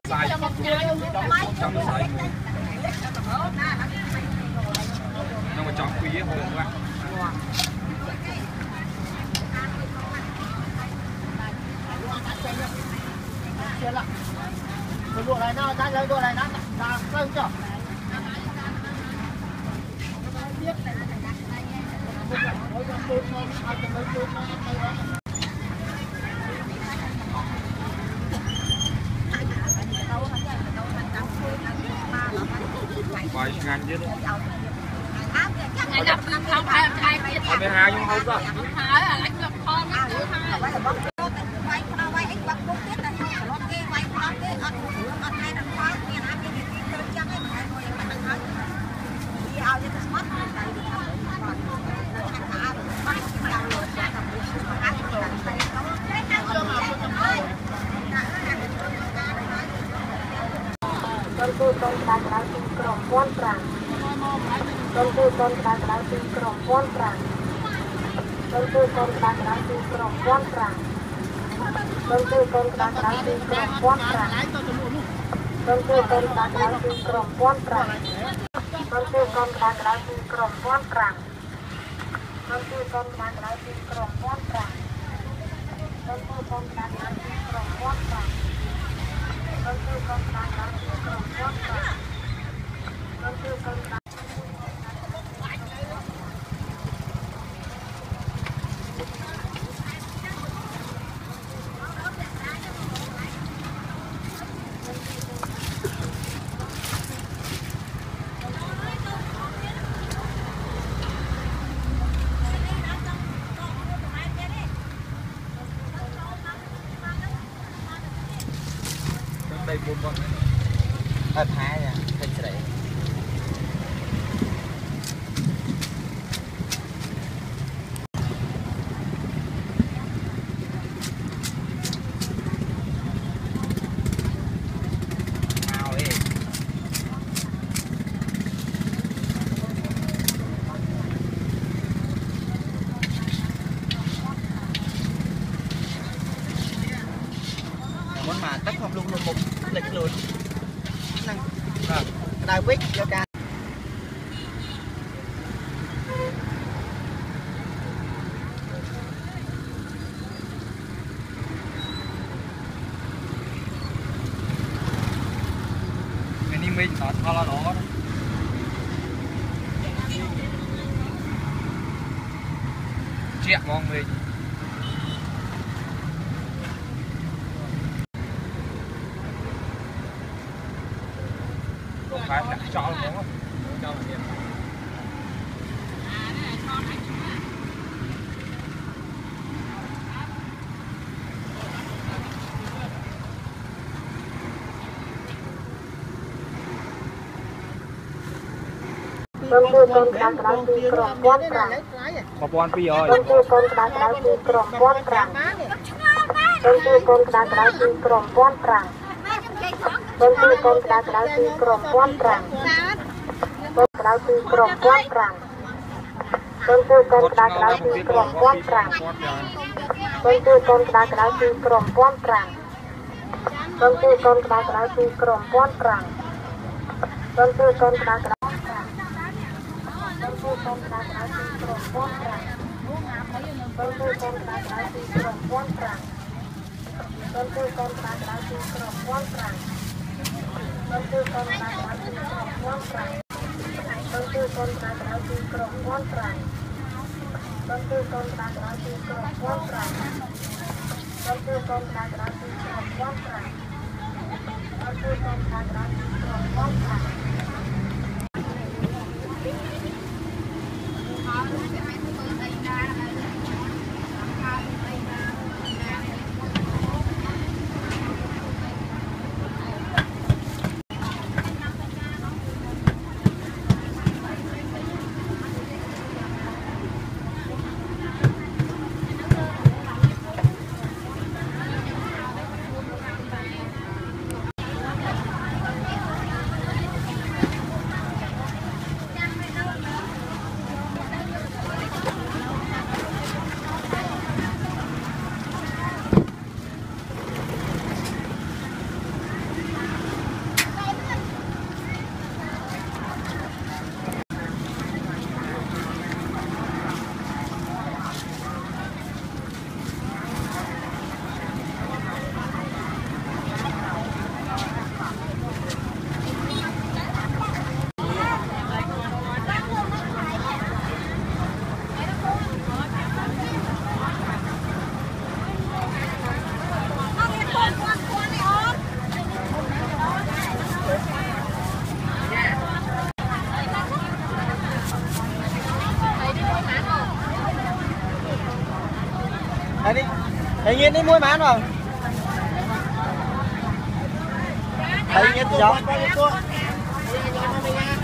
xài trong nó xài nhưng mà chọn quý hồi các bạn đùa này nó ra đùa này nó cưng chứ vài ngàn chứ ngày nào không hai biết 22 nhưng không có hai là lãnh con con cua con đá đá tin crom pon prang con cua con đá đá tin crom pon prang con cua con đá đá tin crom pon prang con cua con đá đá tin crom pon prang con cua con đá đá tin crom pon prang con cua con đá đá tin crom pon prang con cua con đá đá tin crom pon prang con cua con đá đá tin crom pon prang con cua con đá đá tin crom pon prang con cua con đá đây 4 con thái nha thành sẽ nào đi muốn mà tất không luôn luôn một lịch luôn năng đào quyết cho ca anh mình nó thôi là nó chuyện mong mình phải đặt cho nó cho là đẹp con cua con đá đá tin crom pon prang mà bọn bây giờ con cua con đá đá tin crom pon prang con cua con đá đá tin crom pon prang con cua con đá đá tin crom pon prang con đá tin crom pon prang con cua con đá đá tin crom pon prang con cua con đá đá tin crom pon prang con cua con đá đá tin crom pon prang con cua con đá đá con cua con đá đá tin crom pon prang con cua con đá đá tin crom pon prang con cua con đá đá tin crom pon prang con cua con đá đá tin crom pon prang con cua con đá đá tin crom pon prang con cua con đá đá tin crom pon prang con cua con đá đá tin crom pon prang con cua con đá đá tin crom pon prang thầy nghiên đi mua bán không thầy nghiên gió